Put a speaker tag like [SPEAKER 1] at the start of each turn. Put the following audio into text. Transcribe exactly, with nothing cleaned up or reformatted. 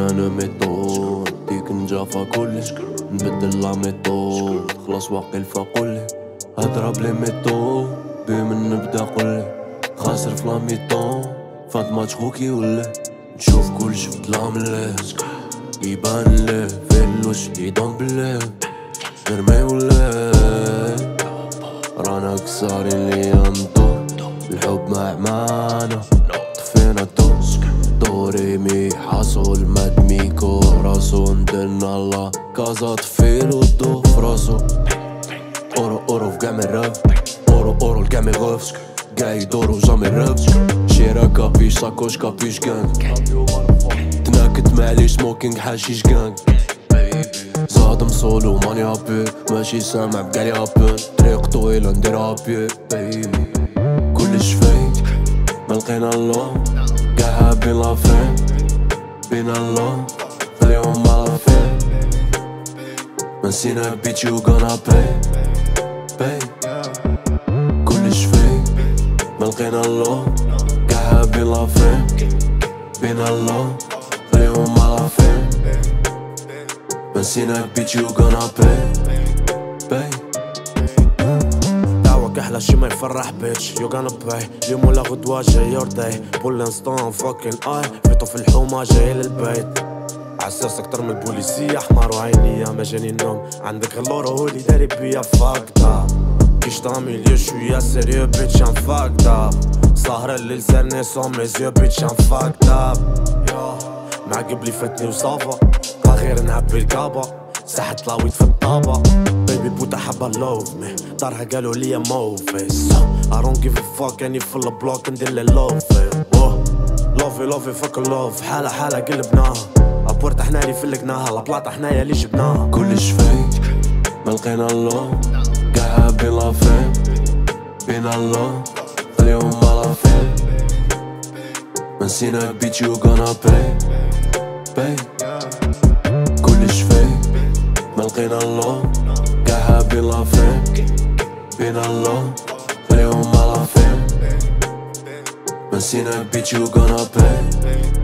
[SPEAKER 1] انا ميطود ديك نجافة كلش نبدل لا ميطود خلاص واقيل فقولي هضرب لي ميطود بي من نبدا قولي خاسر في لاميطون فات ماتش خوكي ولا نشوف كلش بظلام الليل يبان ليه في الوش يدون بالليل نرمي ولا رانا كسارين لي ندور الحب مع معانا طفينا دوس دوري مي حاصل ماد ميكو راسو ندلنا الله كازا طفيلو الضو فراسو اورو اورو في قاع من الراب اورو اورو القاع من غفس قاع يدورو جامي الراب شيرا كابيش ساكوش كابيش كان تناكت معلي سموكينج حاشيش كان زاد مصولو ماني هابي ماشي سامع بقالي هابن طريق طويلة ندير هابي كلش فيك ملقينا اللو قاع هابين لافين بينا اللو اليوم مالافين منسينا بيتشي و غانا باي باي كلش فيك ملقينا اللو قاع هابين لافين بينا اللو اليوم مالافين منسينا بيتشي و غانا باي باي
[SPEAKER 2] دعوة كحلة شي ما يفرح بيتش يو غانا باي اليوم ولا غدوة جاي يور داي بول انستون فاكين اي فيتو في الحومة جاي للبيت عساس اكتر من البوليسية حمار وعينيا ما جاني النوم عندك غلورة هو اللي داري بيا فاكدا كيش طامي ليا شوية سيريو بيتش ام فاكدا سهرة الليل سرني سون ميزيو بيتش ام فاكدا مع قبلي فاتني وصافا غير نعبي الكابا ساحة لاويت في الطابة بيبي بوتا حبا لوف مي دارها قالوا ليا موفيس I don't give a fuck اني في البلوك ندير لي لوفي لوفي لوفي فك لوف حالة حالة قلبناها ابورتا حنالي فلقناها لبلاطة حنايا اللي جبناها
[SPEAKER 1] كلش فيك ملقينا اللو قاع هابين لافين بينا اللو اليوم مالافين منسينا بيتشي و غانا باي باي كلش فيك ملقينا اللو قاع هابين لافين بينا اللو اليوم مالافين منسينا بيتشي و غانا باي